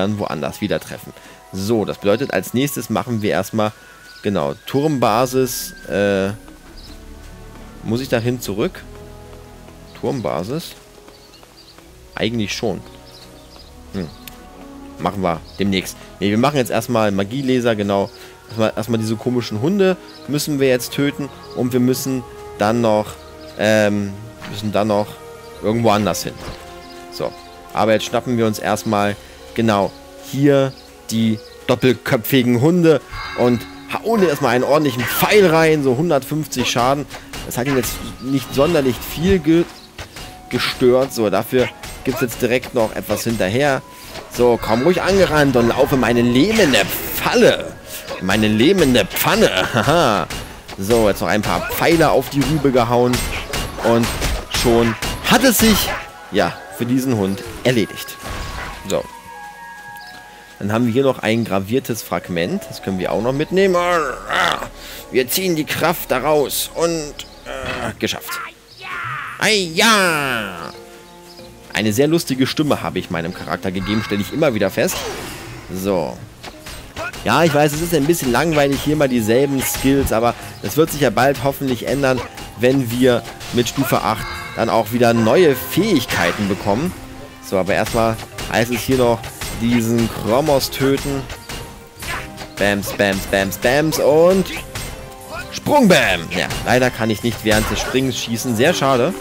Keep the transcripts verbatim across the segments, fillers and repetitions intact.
dann woanders wieder treffen. So, das bedeutet, als nächstes machen wir erstmal, genau, Turmbasis. Äh, muss ich dahin zurück? Turmbasis? Eigentlich schon. Hm. Machen wir demnächst. Ne, wir machen jetzt erstmal Magielaser, genau. Erstmal, erstmal diese komischen Hunde müssen wir jetzt töten. Und wir müssen dann noch, ähm, müssen dann noch irgendwo anders hin. So. Aber jetzt schnappen wir uns erstmal, genau, hier die doppelköpfigen Hunde und hauen erstmal einen ordentlichen Pfeil rein, so hundertfünfzig Schaden. Das hat ihn jetzt nicht sonderlich viel ge gestört. So, dafür gibt es jetzt direkt noch etwas hinterher. So, komm ruhig angerannt und laufe meine lähmende Falle. Meine lähmende Pfanne. Haha. So, jetzt noch ein paar Pfeile auf die Rübe gehauen. Und schon hat es sich, ja, für diesen Hund erledigt. So. Dann haben wir hier noch ein graviertes Fragment. Das können wir auch noch mitnehmen. Wir ziehen die Kraft daraus. Und äh, geschafft. Ei, ja! Eine sehr lustige Stimme habe ich meinem Charakter gegeben, stelle ich immer wieder fest. So. Ja, ich weiß, es ist ein bisschen langweilig, hier mal dieselben Skills, aber das wird sich ja bald hoffentlich ändern, wenn wir mit Stufe acht dann auch wieder neue Fähigkeiten bekommen. So, aber erstmal heißt es hier noch diesen Chromos töten. Bams, Bams, Bams, Bams und Sprungbam! Ja, leider kann ich nicht während des Springens schießen. Sehr schade.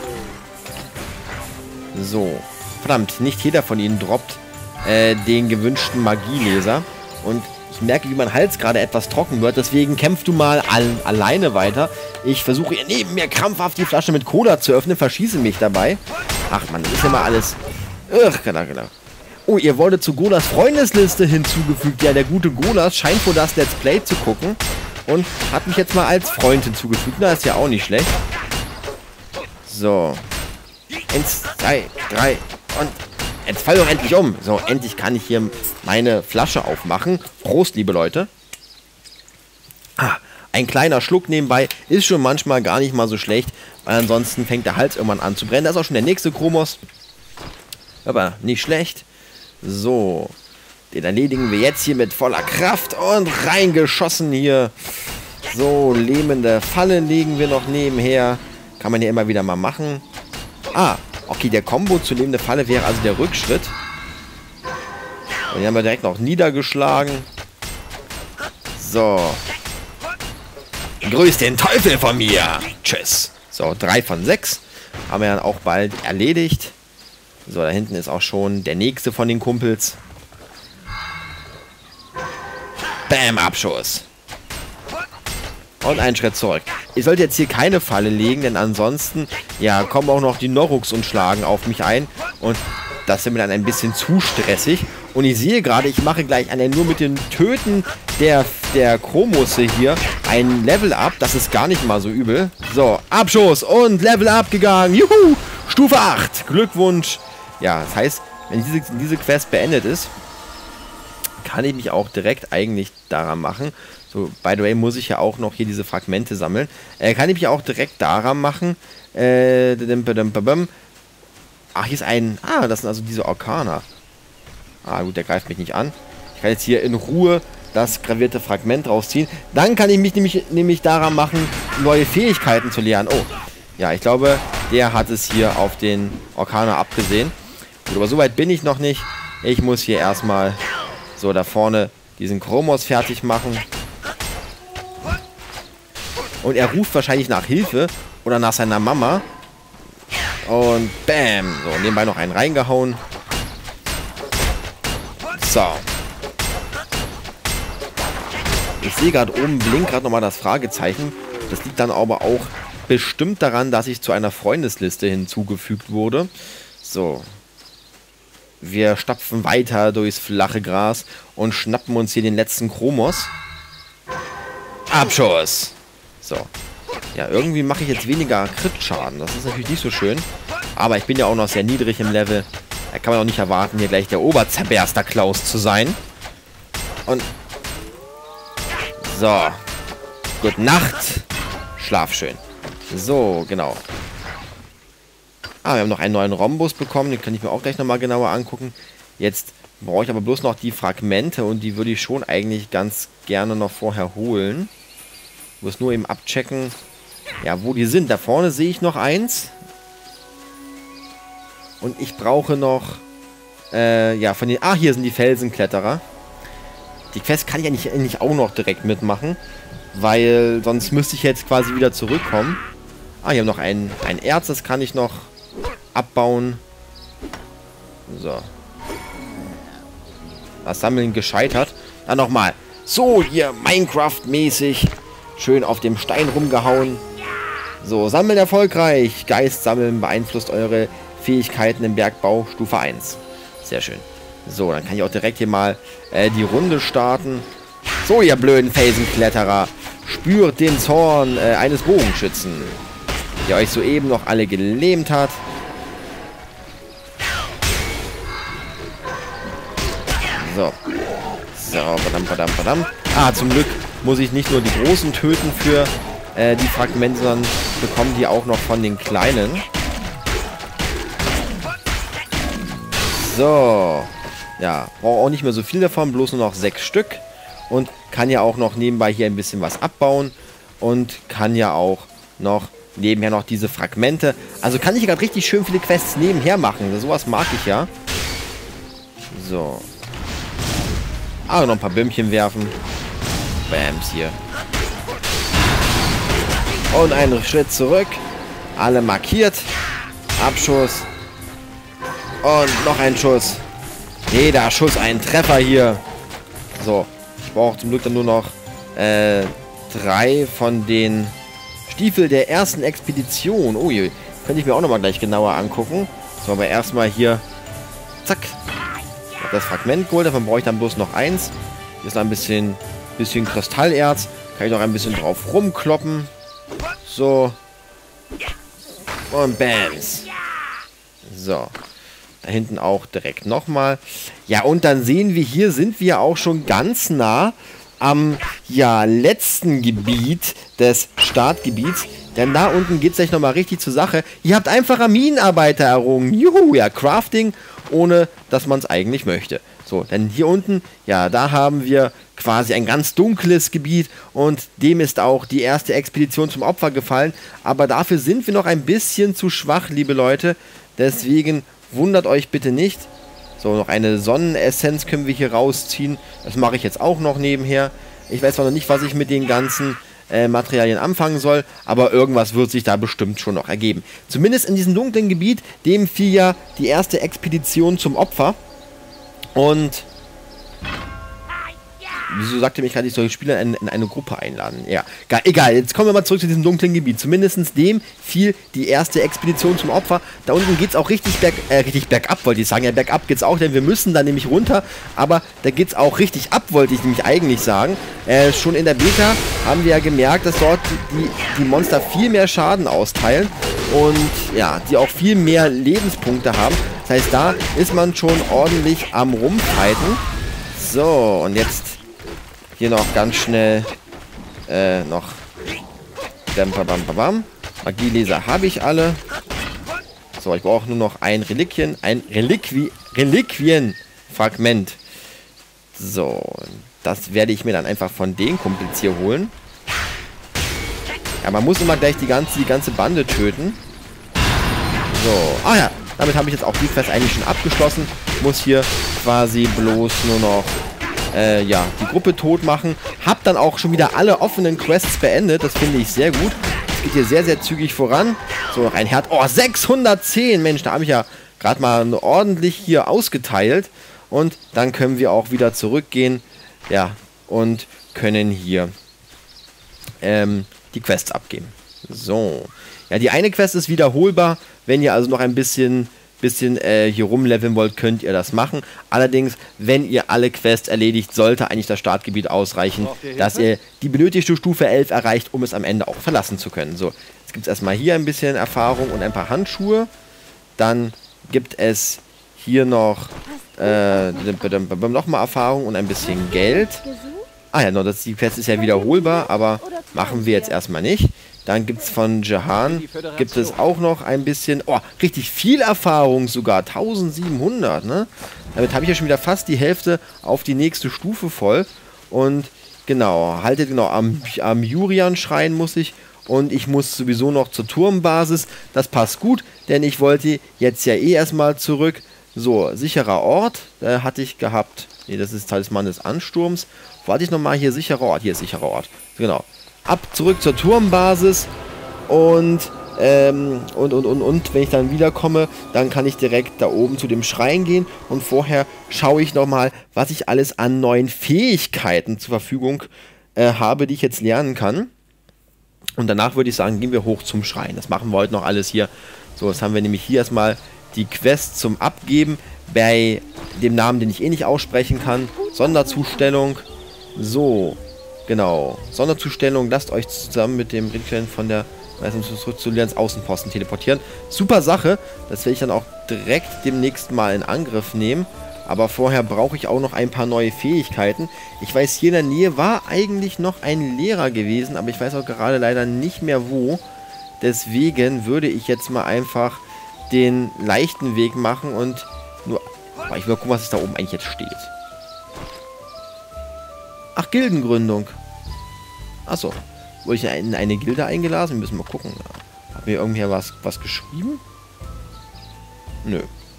So. Verdammt, nicht jeder von ihnen droppt äh, den gewünschten Magielaser. Und ich merke, wie mein Hals gerade etwas trocken wird. Deswegen kämpfst du mal all, alleine weiter. Ich versuche hier neben mir krampfhaft die Flasche mit Cola zu öffnen. Verschieße mich dabei. Ach man, das ist ja mal alles... Ugh, genau, genau. Oh, ihr wurdet zu Golas Freundesliste hinzugefügt. Ja, der gute Golas scheint wohl das Let's Play zu gucken. Und hat mich jetzt mal als Freund hinzugefügt. Na, ist ja auch nicht schlecht. So. Eins, zwei, drei und jetzt fall doch endlich um. So, endlich kann ich hier meine Flasche aufmachen. Prost, liebe Leute. Ah, ein kleiner Schluck nebenbei ist schon manchmal gar nicht mal so schlecht, weil ansonsten fängt der Hals irgendwann an zu brennen. Da ist auch schon der nächste Chromos. Aber nicht schlecht. So, den erledigen wir jetzt hier mit voller Kraft und reingeschossen hier. So, lähmende Falle legen wir noch nebenher. Kann man hier immer wieder mal machen. Ah, okay, der Combo zu lähmende Falle wäre also der Rückschritt. Und den haben wir direkt noch niedergeschlagen. So. Grüß den Teufel von mir. Tschüss. So, drei von sechs. Haben wir dann auch bald erledigt. So, da hinten ist auch schon der nächste von den Kumpels. Bam, Abschuss. Und einen Schritt zurück. Ich sollte jetzt hier keine Falle legen, denn ansonsten, ja, kommen auch noch die Norruks und schlagen auf mich ein. Und das ist mir dann ein bisschen zu stressig. Und ich sehe gerade, ich mache gleich allein nur mit dem Töten der, der Chromosse hier ein Level Up. Das ist gar nicht mal so übel. So, Abschuss und Level Up gegangen. Juhu! Stufe acht. Glückwunsch. Ja, das heißt, wenn diese, diese Quest beendet ist, kann ich mich auch direkt eigentlich daran machen. So, by the way, muss ich ja auch noch hier diese Fragmente sammeln. Äh, kann ich mich auch direkt daran machen. Äh, ach, hier ist ein... Ah, das sind also diese Orkaner. Ah, gut, der greift mich nicht an. Ich kann jetzt hier in Ruhe das gravierte Fragment rausziehen. Dann kann ich mich nämlich, nämlich daran machen, neue Fähigkeiten zu lernen. Oh, ja, ich glaube, der hat es hier auf den Orkaner abgesehen. Gut, aber so weit bin ich noch nicht. Ich muss hier erstmal so da vorne diesen Chromos fertig machen. Und er ruft wahrscheinlich nach Hilfe oder nach seiner Mama. Und bam. So, nebenbei noch einen reingehauen. So. Ich sehe gerade oben, blinkt gerade nochmal das Fragezeichen. Das liegt dann aber auch bestimmt daran, dass ich zu einer Freundesliste hinzugefügt wurde. So. Wir stapfen weiter durchs flache Gras und schnappen uns hier den letzten Chromos. Abschuss. So. Ja, irgendwie mache ich jetzt weniger Crit-Schaden. Das ist natürlich nicht so schön. Aber ich bin ja auch noch sehr niedrig im Level. Da kann man auch nicht erwarten, hier gleich der Oberzerberster Klaus zu sein. Und... So. Gute Nacht. Schlaf schön. So, genau. Ah, wir haben noch einen neuen Rhombus bekommen. Den kann ich mir auch gleich nochmal genauer angucken. Jetzt Brauche ich aber bloß noch die Fragmente und die würde ich schon eigentlich ganz gerne noch vorher holen. Ich muss nur eben abchecken, ja, wo die sind. Da vorne sehe ich noch eins. Und ich brauche noch, äh, ja, von den, ah, hier sind die Felsenkletterer. Die Quest kann ich ja nicht, nicht auch noch direkt mitmachen, weil sonst müsste ich jetzt quasi wieder zurückkommen. Ah, hier haben noch ein, ein Erz, das kann ich noch abbauen. So. Das Sammeln gescheitert. Dann nochmal. So, hier Minecraft-mäßig. Schön auf dem Stein rumgehauen. So, Sammeln erfolgreich. Geist sammeln beeinflusst eure Fähigkeiten im Bergbau. Stufe eins. Sehr schön. So, dann kann ich auch direkt hier mal äh, die Runde starten. So, ihr blöden Felsenkletterer. Spürt den Zorn äh, eines Bogenschützen, der euch soeben noch alle gelähmt hat. So. So, badam, badam, badam. Ah, zum Glück muss ich nicht nur die Großen töten für äh, die Fragmente, sondern bekommen die auch noch von den Kleinen. So. Ja, brauche auch nicht mehr so viel davon, bloß nur noch sechs Stück. Und kann ja auch noch nebenbei hier ein bisschen was abbauen. Und kann ja auch noch nebenher noch diese Fragmente. Also kann ich gerade richtig schön viele Quests nebenher machen. Sowas mag ich ja. So. Ah, noch ein paar Bömmchen werfen. Bams hier. Und einen Schritt zurück. Alle markiert. Abschuss. Und noch ein Schuss. Jeder Schuss ein Treffer hier. So. Ich brauche zum Glück dann nur noch äh, drei von den Stiefel der ersten Expedition. Oh je. Könnte ich mir auch nochmal gleich genauer angucken. So, aber erstmal hier. Zack. Das Fragment geholt. Davon brauche ich dann bloß noch eins. Hier ist noch ein bisschen, bisschen Kristallerz. Kann ich noch ein bisschen drauf rumkloppen. So. Und bams. So. Da hinten auch direkt nochmal. Ja, und dann sehen wir, hier sind wir auch schon ganz nah am ja, letzten Gebiet des Startgebiets. Denn da unten geht es gleich nochmal richtig zur Sache. Ihr habt einfacher Minenarbeiter errungen. Juhu, ja, Crafting, ohne dass man es eigentlich möchte. So, denn hier unten, ja, da haben wir quasi ein ganz dunkles Gebiet und dem ist auch die erste Expedition zum Opfer gefallen. Aber dafür sind wir noch ein bisschen zu schwach, liebe Leute. Deswegen wundert euch bitte nicht. So, noch eine Sonnenessenz können wir hier rausziehen. Das mache ich jetzt auch noch nebenher. Ich weiß zwar noch nicht, was ich mit den ganzen äh, Materialien anfangen soll, aber irgendwas wird sich da bestimmt schon noch ergeben. Zumindest in diesem dunklen Gebiet, dem fiel ja die erste Expedition zum Opfer. Und wieso sagte mich gerade, ich soll Spieler in, in eine Gruppe einladen? Ja, egal. Jetzt kommen wir mal zurück zu diesem dunklen Gebiet. Zumindest dem fiel die erste Expedition zum Opfer. Da unten geht es auch richtig, berg, äh, richtig bergab, wollte ich sagen. Ja, bergab geht es auch, denn wir müssen da nämlich runter. Aber da geht es auch richtig ab, wollte ich nämlich eigentlich sagen. Äh, schon in der Beta haben wir ja gemerkt, dass dort die, die Monster viel mehr Schaden austeilen. Und ja, die auch viel mehr Lebenspunkte haben. Das heißt, da ist man schon ordentlich am Rumfighten. So, und jetzt hier noch ganz schnell äh, noch Dämpfer, bam, bam, bam. Magieleser habe ich alle. So, ich brauche nur noch ein Reliquien, ein Reliqui Reliquienfragment. So, das werde ich mir dann einfach von den Kumpels hier holen. Ja, man muss immer gleich die ganze, die ganze Bande töten. So, ah ja, damit habe ich jetzt auch die Quest eigentlich schon abgeschlossen. Muss hier quasi bloß nur noch Äh, ja, die Gruppe tot machen. Hab dann auch schon wieder alle offenen Quests beendet. Das finde ich sehr gut. Es geht hier sehr, sehr zügig voran. So, noch ein Herz. Oh, sechshundertzehn! Mensch, da habe ich ja gerade mal ordentlich hier ausgeteilt. Und dann können wir auch wieder zurückgehen. Ja, und können hier ähm, die Quests abgeben. So. Ja, die eine Quest ist wiederholbar. Wenn ihr also noch ein bisschen... bisschen äh, hier rumleveln wollt, könnt ihr das machen. Allerdings, wenn ihr alle Quests erledigt, sollte eigentlich das Startgebiet ausreichen, dass ihr die benötigte Stufe elf erreicht, um es am Ende auch verlassen zu können. So, jetzt gibt es erstmal hier ein bisschen Erfahrung und ein paar Handschuhe. Dann gibt es hier noch äh, nochmal Erfahrung und ein bisschen Geld. Ah ja, no, das, die Quest ist ja wiederholbar, aber machen wir jetzt erstmal nicht. Dann gibt es von Jahan, gibt es auch noch ein bisschen, oh, richtig viel Erfahrung sogar, eintausendsiebenhundert, ne? Damit habe ich ja schon wieder fast die Hälfte auf die nächste Stufe voll. Und genau, haltet genau, am, am Jurian-Schrein muss ich und ich muss sowieso noch zur Turmbasis. Das passt gut, denn ich wollte jetzt ja eh erstmal zurück. So, sicherer Ort, äh, hatte ich gehabt, ne, das ist Talisman des Ansturms. Wo hatte ich nochmal hier sicherer Ort? Hier ist sicherer Ort, genau. Ab, zurück zur Turmbasis und, ähm, und, und, und, und, wenn ich dann wiederkomme, dann kann ich direkt da oben zu dem Schrein gehen und vorher schaue ich nochmal, was ich alles an neuen Fähigkeiten zur Verfügung äh, habe, die ich jetzt lernen kann. Und danach würde ich sagen, gehen wir hoch zum Schrein. Das machen wir heute noch alles hier. So, jetzt haben wir nämlich hier erstmal die Quest zum Abgeben bei dem Namen, den ich eh nicht aussprechen kann. Sonderzustellung. So. Genau, Sonderzustellung, lasst euch zusammen mit dem Ringclan von der zurück zu Lians Außenposten teleportieren. Super Sache, das werde ich dann auch direkt demnächst mal in Angriff nehmen. Aber vorher brauche ich auch noch ein paar neue Fähigkeiten. Ich weiß, hier in der Nähe war eigentlich noch ein Lehrer gewesen, aber ich weiß auch gerade leider nicht mehr wo. Deswegen würde ich jetzt mal einfach den leichten Weg machen und nur... Aber ich will gucken, was da oben eigentlich jetzt steht. Ach, Gildengründung. Achso. Wurde ich in eine Gilde eingeladen? Wir müssen mal gucken. Hat mir irgendwer was, was geschrieben? Nö.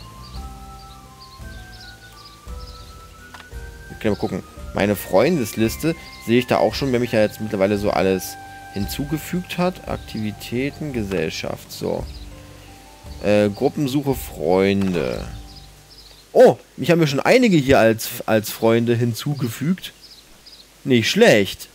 Wir können mal gucken. Meine Freundesliste sehe ich da auch schon, wer mich ja jetzt mittlerweile so alles hinzugefügt hat. Aktivitäten, Gesellschaft. So. Äh, Gruppensuche, Freunde. Oh, mich haben wir schon einige hier als, als Freunde hinzugefügt. Nicht schlecht.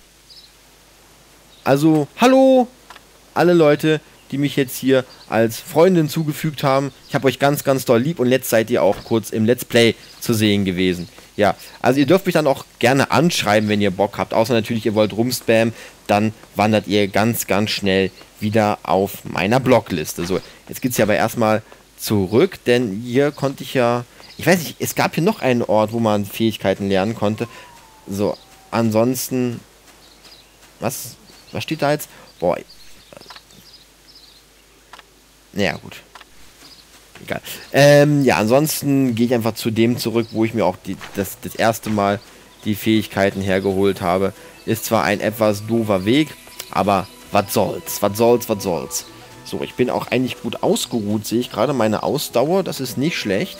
Also, hallo, alle Leute, die mich jetzt hier als Freunde hinzugefügt haben. Ich habe euch ganz, ganz doll lieb und jetzt seid ihr auch kurz im Let's Play zu sehen gewesen. Ja, also ihr dürft mich dann auch gerne anschreiben, wenn ihr Bock habt. Außer natürlich, ihr wollt rumspammen, dann wandert ihr ganz, ganz schnell wieder auf meiner Blogliste. So, jetzt geht es ja aber erstmal zurück, denn hier konnte ich ja... Ich weiß nicht, es gab hier noch einen Ort, wo man Fähigkeiten lernen konnte. So, ansonsten... Was? Was steht da jetzt? Boah. Naja, gut. Egal. Ähm, ja, ansonsten gehe ich einfach zu dem zurück, wo ich mir auch die, das, das erste Mal die Fähigkeiten hergeholt habe. Ist zwar ein etwas doofer Weg, aber was soll's, was soll's, was soll's. So, ich bin auch eigentlich gut ausgeruht, sehe ich gerade meine Ausdauer, das ist nicht schlecht.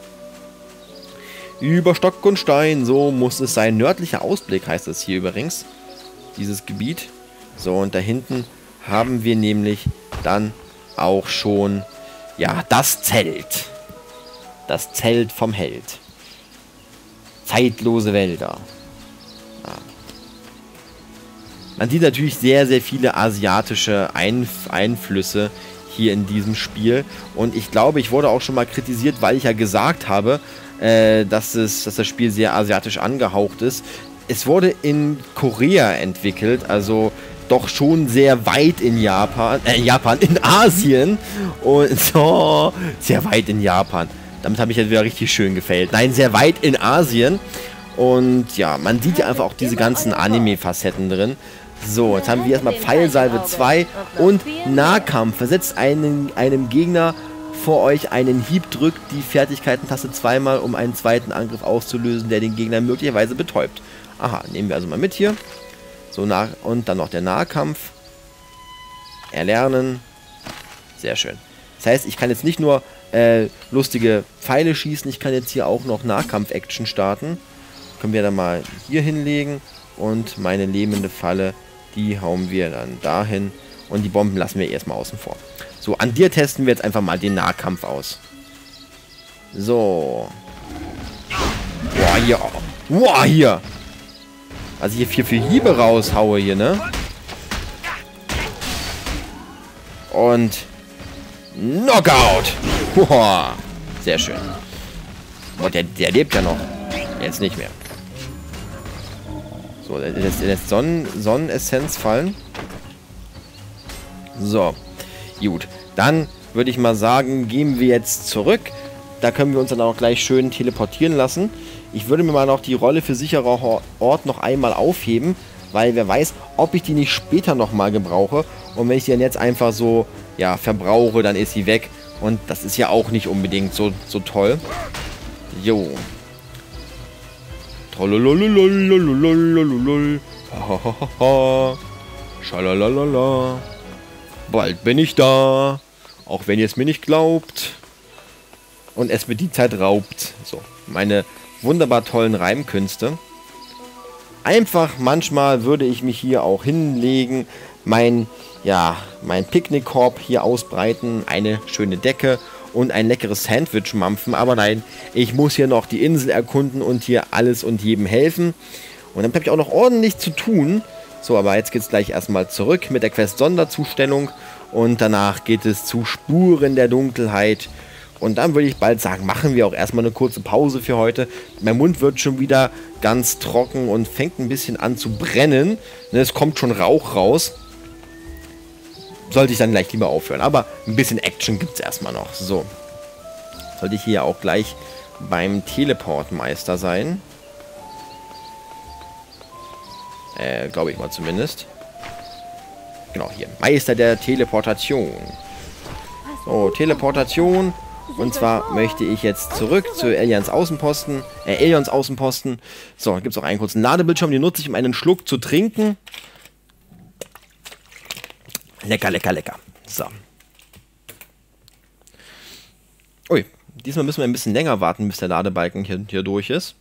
Über Stock und Stein, so muss es sein. Nördlicher Ausblick heißt es hier übrigens, dieses Gebiet. So, und da hinten haben wir nämlich dann auch schon, ja, das Zelt. Das Zelt vom Held. Zeitlose Wälder. Ja. Man sieht natürlich sehr, sehr viele asiatische Einf- Einflüsse hier in diesem Spiel. Und ich glaube, ich wurde auch schon mal kritisiert, weil ich ja gesagt habe, äh, dass, es, dass das Spiel sehr asiatisch angehaucht ist. Es wurde in Korea entwickelt, also doch schon sehr weit in Japan, äh, Japan, in Asien und so, sehr weit in Japan. Damit habe ich jetzt wieder richtig schön gefällt. Nein, sehr weit in Asien und ja, man sieht ja einfach auch diese ganzen Anime-Facetten drin. So, jetzt haben wir erstmal Pfeilsalve zwei und Nahkampf. Versetzt einen, einem Gegner vor euch einen Hieb, drückt die Fertigkeiten-Taste zweimal, um einen zweiten Angriff auszulösen, der den Gegner möglicherweise betäubt. Aha, nehmen wir also mal mit hier. So, nach und dann noch der Nahkampf. Erlernen. Sehr schön. Das heißt, ich kann jetzt nicht nur äh, lustige Pfeile schießen, ich kann jetzt hier auch noch Nahkampf-Action starten. Können wir dann mal hier hinlegen. Und meine lähmende Falle, die hauen wir dann dahin. Und die Bomben lassen wir erstmal außen vor. So, an dir testen wir jetzt einfach mal den Nahkampf aus. So. Boah, hier. Boah, hier. Also hier vier für Hiebe raushaue hier, ne? Und Knockout. Boah. Sehr schön. Boah, der, der lebt ja noch. Jetzt nicht mehr. So, der lässt, der lässt Sonnen, Sonnenessenz fallen. So. Gut. Dann würde ich mal sagen, gehen wir jetzt zurück. Da können wir uns dann auch gleich schön teleportieren lassen. Ich würde mir mal noch die Rolle für sicherer Ort noch einmal aufheben, weil wer weiß, ob ich die nicht später nochmal gebrauche. Und wenn ich die dann jetzt einfach so, ja, verbrauche, dann ist sie weg. Und das ist ja auch nicht unbedingt so, so toll. Jo. Trollolololololololololol. Hahaha. Schalalalala. Bald bin ich da. Auch wenn ihr es mir nicht glaubt. Und es mir die Zeit raubt. So, meine wunderbar tollen Reimkünste. Einfach manchmal würde ich mich hier auch hinlegen, mein, ja, mein Picknickkorb hier ausbreiten, eine schöne Decke und ein leckeres Sandwich mampfen. Aber nein, ich muss hier noch die Insel erkunden und hier alles und jedem helfen. Und dann habe ich auch noch ordentlich zu tun. So, aber jetzt geht es gleich erstmal zurück mit der Quest Sonderzustellung. Und danach geht es zu Spuren der Dunkelheit. Und dann würde ich bald sagen, machen wir auch erstmal eine kurze Pause für heute. Mein Mund wird schon wieder ganz trocken und fängt ein bisschen an zu brennen. Es kommt schon Rauch raus. Sollte ich dann gleich lieber aufhören. Aber ein bisschen Action gibt es erstmal noch. So. Sollte ich hier auch gleich beim Teleportmeister sein. Äh, glaube ich mal zumindest. Genau, hier. Meister der Teleportation. So, Teleportation. Und zwar möchte ich jetzt zurück zu Elions Außenposten. Äh, Elions Außenposten. So, da gibt es auch einen kurzen Ladebildschirm. Den nutze ich, um einen Schluck zu trinken. Lecker, lecker, lecker. So. Ui, diesmal müssen wir ein bisschen länger warten, bis der Ladebalken hier, hier durch ist.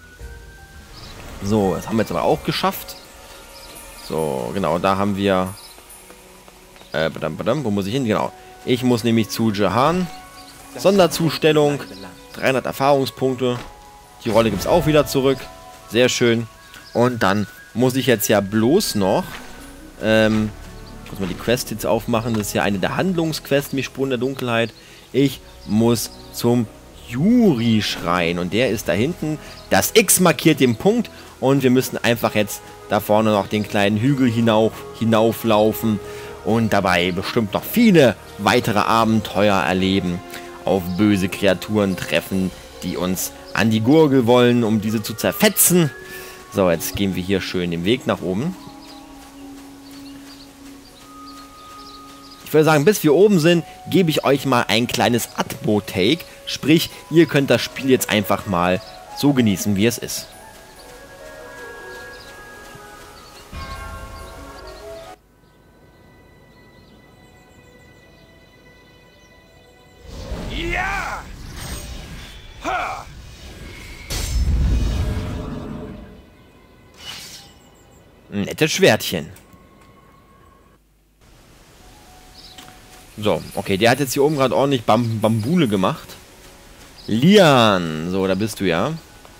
So, das haben wir jetzt aber auch geschafft. So, genau, da haben wir... Äh, badam, badam, wo muss ich hin? Genau. Ich muss nämlich zu Jahan. Sonderzustellung. dreihundert Erfahrungspunkte. Die Rolle gibt es auch wieder zurück. Sehr schön. Und dann muss ich jetzt ja bloß noch... Ähm, ich muss mal die Quest jetzt aufmachen. Das ist ja eine der Handlungsquests, mit Spuren der Dunkelheit. Ich muss zum Yuri-Schrein. Und der ist da hinten. Das X markiert den Punkt. Und wir müssen einfach jetzt da vorne noch den kleinen Hügel hinauf, hinauflaufen. Und dabei bestimmt noch viele weitere Abenteuer erleben. Auf böse Kreaturen treffen, die uns an die Gurgel wollen, um diese zu zerfetzen. So, jetzt gehen wir hier schön den Weg nach oben. Ich würde sagen, bis wir oben sind, gebe ich euch mal ein kleines Atmo-Take. Sprich, ihr könnt das Spiel jetzt einfach mal so genießen, wie es ist. Ja! Ha! Nettes Schwertchen. So, okay, der hat jetzt hier oben gerade ordentlich Bam Bambule gemacht. Lian, so, da bist du ja.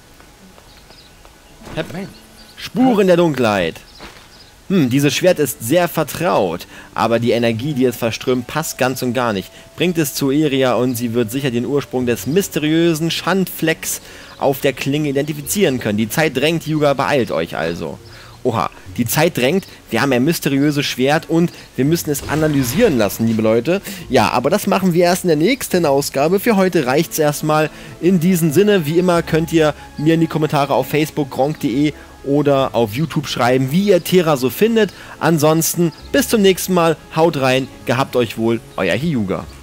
Hep. Spuren der Dunkelheit. Hm, dieses Schwert ist sehr vertraut, aber die Energie, die es verströmt, passt ganz und gar nicht. Bringt es zu Eria und sie wird sicher den Ursprung des mysteriösen Schandflecks auf der Klinge identifizieren können. Die Zeit drängt, Hyuga, beeilt euch also. Oha, die Zeit drängt, wir haben ein mysteriöses Schwert und wir müssen es analysieren lassen, liebe Leute. Ja, aber das machen wir erst in der nächsten Ausgabe. Für heute reicht es erstmal. In diesem Sinne, wie immer, könnt ihr mir in die Kommentare auf Facebook, gronk punkt de oder auf YouTube schreiben, wie ihr Terra so findet. Ansonsten, bis zum nächsten Mal, haut rein, gehabt euch wohl, euer Hyuga.